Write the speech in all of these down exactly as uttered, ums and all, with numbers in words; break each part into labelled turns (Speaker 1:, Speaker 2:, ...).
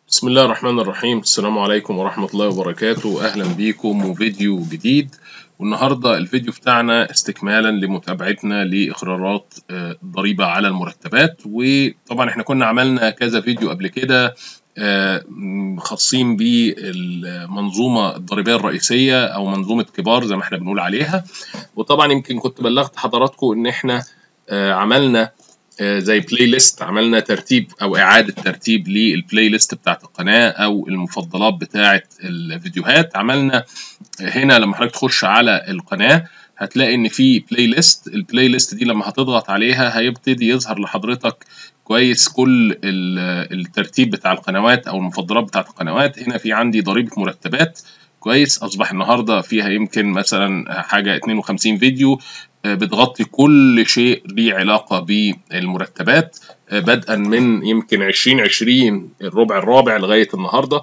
Speaker 1: بسم الله الرحمن الرحيم. السلام عليكم ورحمة الله وبركاته. أهلا بيكم وفيديو جديد. والنهاردة الفيديو بتاعنا استكمالا لمتابعتنا لإقرارات الضريبة على المرتبات. وطبعا احنا كنا عملنا كذا فيديو قبل كده خاصين بالمنظومة الضريبية الرئيسية أو منظومة كبار زي ما احنا بنقول عليها. وطبعا يمكن كنت بلغت حضراتكم إن احنا عملنا زي بلاي ليست، عملنا ترتيب او اعاده ترتيب للبلاي ليست بتاعت القناه او المفضلات بتاعت الفيديوهات. عملنا هنا لما حضرتك تخش على القناه هتلاقي ان في بلاي ليست. البلاي ليست دي لما هتضغط عليها هيبتدي يظهر لحضرتك كويس كل الترتيب بتاع القنوات او المفضلات بتاعت القنوات. هنا في عندي ضريبه مرتبات كويس، اصبح النهارده فيها يمكن مثلا حاجه اتنين وخمسين فيديو بتغطي كل شيء ليه علاقه بالمرتبات، بدءا من يمكن عشرين عشرين الربع الرابع لغايه النهارده.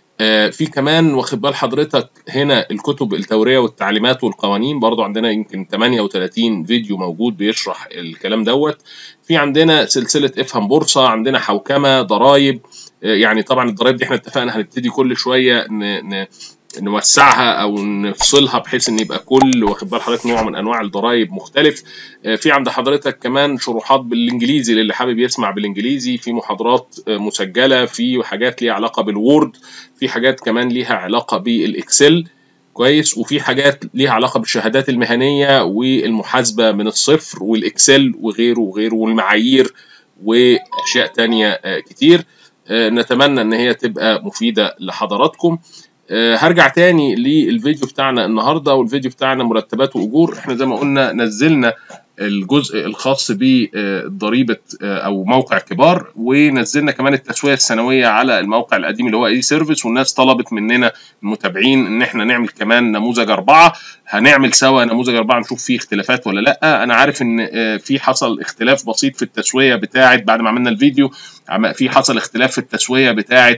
Speaker 1: في كمان واخد بال حضرتك هنا الكتب التوريه والتعليمات والقوانين، برضو عندنا يمكن تمنية وتلاتين فيديو موجود بيشرح الكلام دوت. في عندنا سلسله افهم بورصه، عندنا حوكمه، ضرائب. يعني طبعا الضرائب دي احنا اتفقنا هنبتدي كل شويه ن... ن... نوسعها او نفصلها بحيث ان يبقى كل واخد بال حضرتك نوع من انواع الضرائب مختلف. في عند حضرتك كمان شروحات بالانجليزي للي حابب يسمع بالانجليزي، في محاضرات مسجله، في حاجات ليها علاقه بالوورد، في حاجات كمان ليها علاقه بالاكسل كويس، وفي حاجات ليها علاقه بالشهادات المهنيه والمحاسبه من الصفر والاكسل وغيره وغيره والمعايير واشياء تانية كتير. نتمنى ان هي تبقى مفيده لحضراتكم. هرجع تاني للفيديو بتاعنا النهارده، والفيديو بتاعنا مرتبات واجور. احنا زي ما قلنا نزلنا الجزء الخاص بضريبه او موقع كبار، ونزلنا كمان التسويه السنويه على الموقع القديم اللي هو اي سيرفيس. والناس طلبت مننا المتابعين ان احنا نعمل كمان نموذج اربعه. هنعمل سوا نموذج اربعه نشوف فيه اختلافات ولا لا. انا عارف ان في حصل اختلاف بسيط في التسويه بتاعه بعد ما عملنا الفيديو، في حصل اختلاف في التسويه بتاعه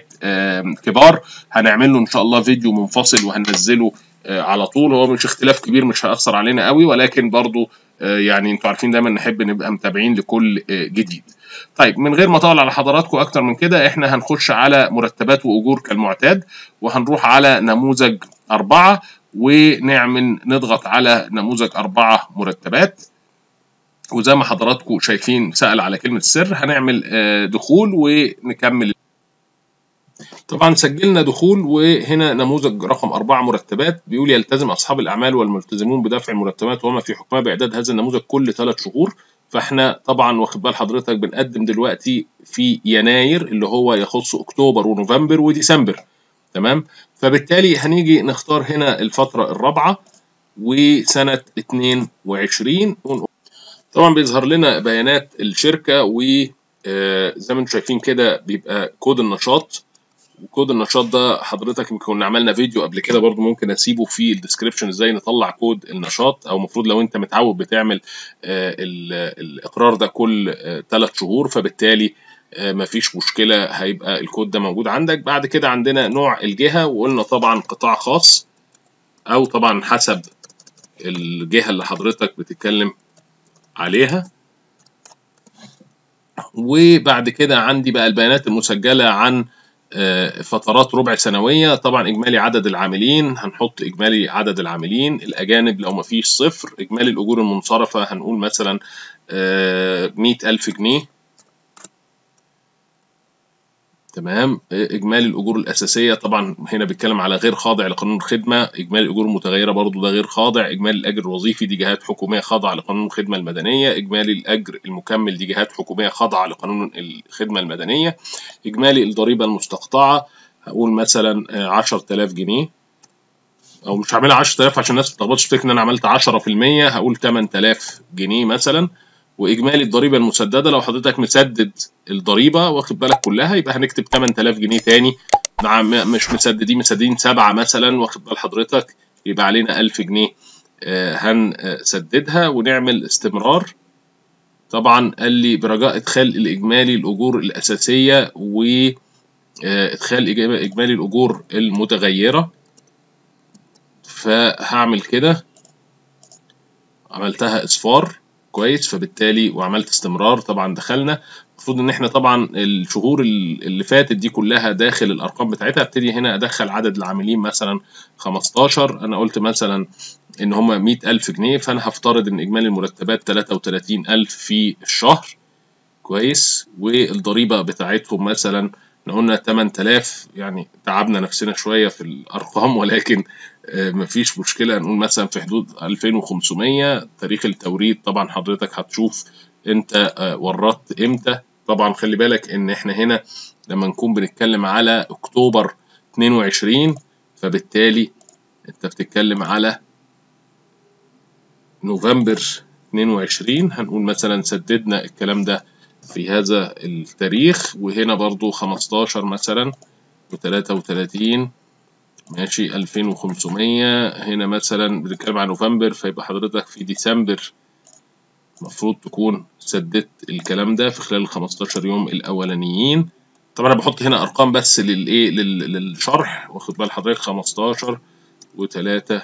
Speaker 1: كبار. هنعمل له ان شاء الله فيديو منفصل وهننزله على طول. هو مش اختلاف كبير، مش هيأثر علينا قوي، ولكن برضو يعني انتوا عارفين دايما نحب نبقى متابعين لكل جديد. طيب من غير ما اطول على حضراتكم اكتر من كده، احنا هنخش على مرتبات واجور كالمعتاد، وهنروح على نموذج اربعه ونعمل نضغط على نموذج اربعه مرتبات. وزي ما حضراتكم شايفين سأل على كلمة السر، هنعمل دخول ونكمل. طبعا سجلنا دخول، وهنا نموذج رقم أربعة مرتبات بيقول يلتزم أصحاب الأعمال والملتزمون بدفع المرتبات وما في حكمها بإعداد هذا النموذج كل ثلاث شهور. فاحنا طبعا واخد بال حضرتك بنقدم دلوقتي في يناير اللي هو يخص أكتوبر ونوفمبر وديسمبر، تمام. فبالتالي هنيجي نختار هنا الفترة الرابعة وسنة اتنين وعشرين. طبعا بيظهر لنا بيانات الشركة، وزي ما انتم شايفين كده بيبقى كود النشاط. وكود النشاط ده حضرتك يمكن كنا عملنا فيديو قبل كده برضو، ممكن اسيبه في الديسكريبشن ازاي نطلع كود النشاط. او المفروض لو انت متعود بتعمل الاقرار ده كل ثلاث شهور، فبالتالي مفيش مشكلة هيبقى الكود ده موجود عندك. بعد كده عندنا نوع الجهة، وقلنا طبعا قطاع خاص او طبعا حسب الجهة اللي حضرتك بتتكلم عليها. وبعد كده عندي بقى البيانات المسجلة عن فترات ربع سنوية. طبعا إجمالي عدد العاملين هنحط إجمالي عدد العاملين، الأجانب لو مفيش صفر. إجمالي الأجور المنصرفة هنقول مثلا مية ألف جنيه، تمام. إجمالي الأجور الأساسية طبعا هنا بيتكلم على غير خاضع لقانون الخدمة. إجمالي الأجور المتغيرة برضو ده غير خاضع. إجمالي الأجر الوظيفي دي جهات حكومية خاضعة لقانون الخدمة المدنية. إجمالي الأجر المكمل دي جهات حكومية خاضعة لقانون الخدمة المدنية. إجمالي الضريبة المستقطعة هقول مثلا عشرة آلاف جنيه، أو مش هعملها عشرة آلاف عشان الناس ما تتلخبطش تفتكر إن أنا عملت عشرة في المية، هقول تمن آلاف جنيه مثلا. واجمالي الضريبه المسدده لو حضرتك مسدد الضريبه واخد بالك كلها يبقى هنكتب تمن آلاف جنيه تاني. مع مش مسددين مسددين سبعه مثلا واخد بال حضرتك يبقى علينا ألف جنيه آه هنسددها ونعمل استمرار. طبعا قال لي برجاء ادخال الاجمالي الاجور الاساسيه وادخال اجمالي الاجور المتغيره. فهعمل كده، عملتها اصفار كويس. فبالتالي وعملت استمرار، طبعا دخلنا. المفروض ان احنا طبعا الشهور اللي فاتت دي كلها داخل الارقام بتاعتها. ابتدي هنا ادخل عدد العاملين مثلا خمستاشر، انا قلت مثلا ان هم مية ألف جنيه، فانا هفترض ان اجمالي المرتبات تلاتة وتلاتين ألف في الشهر. كويس. والضريبه بتاعتهم مثلا احنا قلنا تمن تلاف، يعني تعبنا نفسنا شويه في الارقام ولكن مفيش مشكله، نقول مثلا في حدود ألفين وخمسمية. تاريخ التوريد طبعا حضرتك هتشوف انت وردت امتى. طبعا خلي بالك ان احنا هنا لما نكون بنتكلم على اكتوبر اتنين وعشرين، فبالتالي انت بتتكلم على نوفمبر اتنين وعشرين. هنقول مثلا سددنا الكلام ده في هذا التاريخ، وهنا برضو خمستاشر مثلا وتلاتة وتلاتين، ماشي ألفين وخمسمية. هنا مثلا بنتكلم عن نوفمبر، فيبقى حضرتك في ديسمبر المفروض تكون سددت الكلام ده في خلال ال خمستاشر يوم الاولانيين. طبعا انا بحط هنا ارقام بس للايه للشرح، واخد بال حضرتك خمستاشر وتلاتة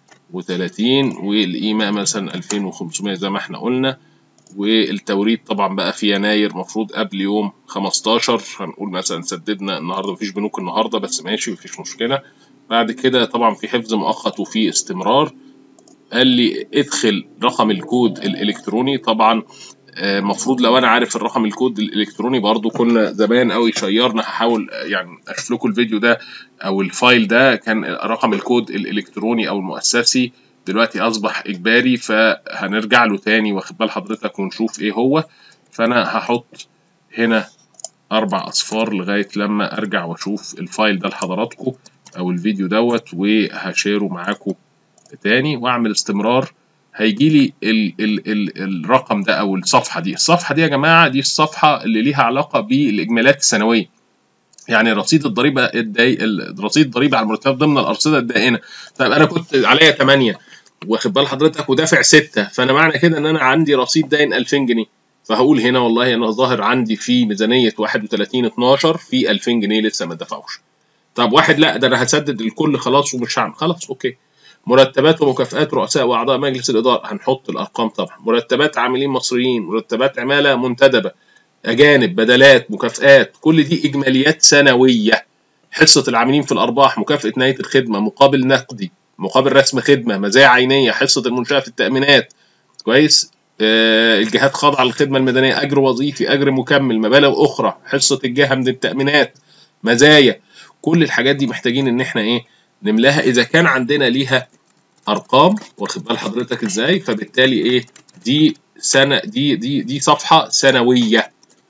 Speaker 1: وتلاتين، والقيمه مثلا ألفين وخمسمية زي ما احنا قلنا. والتوريد طبعا بقى في يناير المفروض قبل يوم خمستاشر، هنقول مثلا سددنا النهارده، مفيش بنوك النهارده بس ماشي مفيش مشكله. بعد كده طبعا في حفظ مؤقت وفي استمرار. قال لي ادخل رقم الكود الالكتروني. طبعا المفروض لو انا عارف الرقم الكود الالكتروني، برضو كنا زمان قوي شيرنا، هحاول يعني اشوف لكم الفيديو ده او الفايل ده، كان رقم الكود الالكتروني او المؤسسي دلوقتي اصبح اجباري، فهنرجع له تاني واخد بال حضرتك ونشوف ايه هو. فانا هحط هنا اربع اصفار لغايه لما ارجع واشوف الفايل ده لحضراتكم او الفيديو دوت، وهشيره معاكم تاني واعمل استمرار. هيجي لي ال ال ال الرقم ده او الصفحه دي. الصفحه دي يا جماعه دي الصفحه اللي ليها علاقه بالاجمالات السنويه، يعني رصيد الضريبه الدي... رصيد الضريبه على المرتبات ضمن الارصده الدائنه. طيب انا كنت عليا تمانية واخد بال حضرتك ودافع ستة، فانا معنى كده ان انا عندي رصيد داين ألفين جنيه، فهقول هنا والله انا ظاهر عندي في ميزانيه واحد وتلاتين اتناشر في ألفين جنيه لسه ما دفعوش. طب واحد لا ده انا هسدد الكل خلاص ومش هعمل، خلاص اوكي. مرتبات ومكافآت رؤساء واعضاء مجلس الاداره، هنحط الارقام طبعا. مرتبات عاملين مصريين، مرتبات عماله منتدبه، اجانب، بدلات، مكافآت، كل دي اجماليات سنويه. حصه العاملين في الارباح، مكافاه نهايه الخدمه، مقابل نقدي، مقابل رسم خدمه، مزايا عينيه، حصه المنشاه في التامينات. كويس. آه الجهات خاضعه للخدمه المدنيه، اجر وظيفي، اجر مكمل، مبالغ اخرى، حصه الجهه من التامينات، مزايا. كل الحاجات دي محتاجين ان احنا ايه نملاها اذا كان عندنا ليها ارقام، واخد بال حضرتك ازاي. فبالتالي ايه دي سنه دي دي دي صفحه سنويه.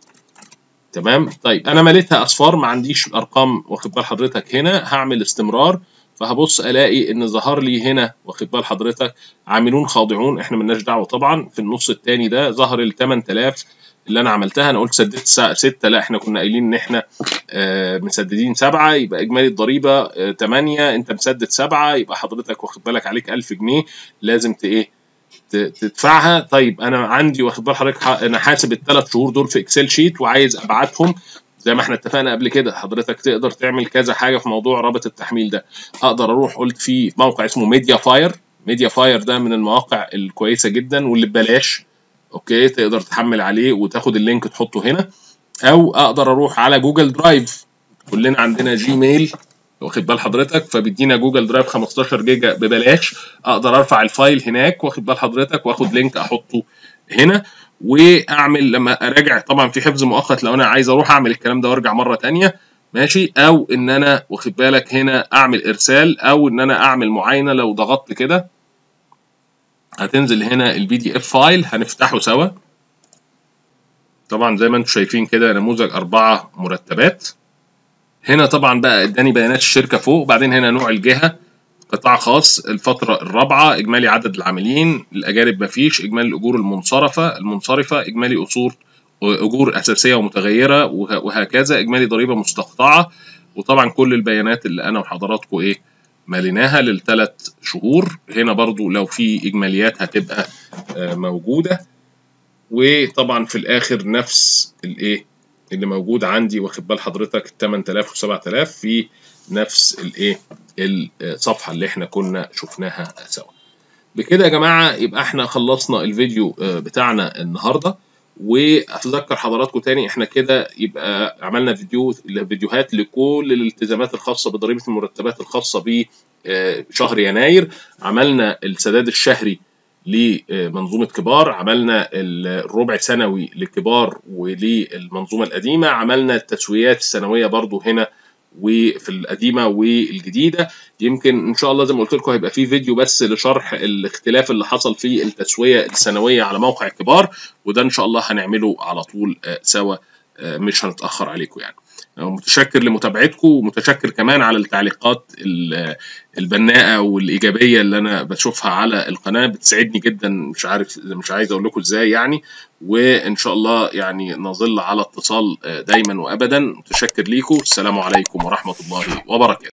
Speaker 1: تمام. طيب انا مليتها اصفار ما عنديش ارقام، واخد بال حضرتك. هنا هعمل استمرار، فهبص الاقي ان ظهر لي هنا واخد بال حضرتك عاملون خاضعون، احنا ملناش دعوه طبعا. في النص الثاني ده ظهر ال تمن تلاف اللي انا عملتها. انا قلت سددت ستة، لا احنا كنا قايلين ان احنا آه مسددين سبعة، يبقى اجمالي الضريبه آه تمانية، انت مسدد سبعة، يبقى حضرتك واخد بالك عليك ألف جنيه لازم ت ايه تدفعها. طيب انا عندي واخد بال حضرتك انا حاسب الثلاث شهور دول في اكسل شيت وعايز ابعتهم زي ما احنا اتفقنا قبل كده. حضرتك تقدر تعمل كذا حاجه في موضوع رابط التحميل ده. اقدر اروح قلت في موقع اسمه ميديا فاير. ميديا فاير ده من المواقع الكويسه جدا واللي ببلاش، اوكي، تقدر تحمل عليه وتاخد اللينك تحطه هنا. او اقدر اروح على جوجل درايف، كلنا عندنا جيميل واخد بال حضرتك، فبيدينا جوجل درايف خمستاشر جيجا ببلاش. اقدر ارفع الفايل هناك واخد بال حضرتك واخد لينك احطه هنا واعمل لما اراجع. طبعا في حفظ مؤقت لو انا عايز اروح اعمل الكلام ده وارجع مره ثانيه، ماشي. او ان انا واخد بالك هنا اعمل ارسال، او ان انا اعمل معاينه. لو ضغطت كده هتنزل هنا البي دي اف فايل، هنفتحه سوا. طبعا زي ما انتم شايفين كده نموذج اربعه مرتبات. هنا طبعا بقى اداني بيانات الشركه فوق، وبعدين هنا نوع الجهه، قطاع خاص، الفتره الرابعه، اجمالي عدد العاملين، الاجانب مفيش، اجمالي الاجور المنصرفه المنصرفه، اجمالي اصول اجور اساسيه ومتغيره، وهكذا، اجمالي ضريبه مستقطعه. وطبعا كل البيانات اللي انا وحضراتكم ايه ماليناها للثلاث شهور. هنا برضو لو في اجماليات هتبقى موجوده. وطبعا في الاخر نفس الايه اللي موجود عندي واخد بال حضرتك تمن تلاف وسبعة آلاف في نفس الايه الصفحه اللي احنا كنا شفناها سوا. بكده يا جماعة يبقى احنا خلصنا الفيديو بتاعنا النهاردة، وأتذكر حضراتكم تاني احنا كده يبقى عملنا فيديو فيديوهات لكل الالتزامات الخاصة بضريبة المرتبات الخاصة بشهر يناير، عملنا السداد الشهري لمنظومة كبار، عملنا الربع سنوي لكبار وللمنظومة القديمة، عملنا التسويات السنوية برضو هنا وفي القديمه والجديده. يمكن ان شاء الله زي ما قلت لكم هيبقى في فيديو بس لشرح الاختلاف اللي حصل في التسويه السنويه على موقع كبار، وده ان شاء الله هنعمله على طول سوا، مش هنتاخر عليكم يعني. متشكر لمتابعتكم، ومتشكر كمان على التعليقات البناءه والايجابيه اللي انا بشوفها على القناه، بتسعدني جدا، مش عارف مش عايز اقول لكم ازاي يعني. وان شاء الله يعني نظل على اتصال دايما وابدا. متشكر ليكم، السلام عليكم ورحمه الله وبركاته.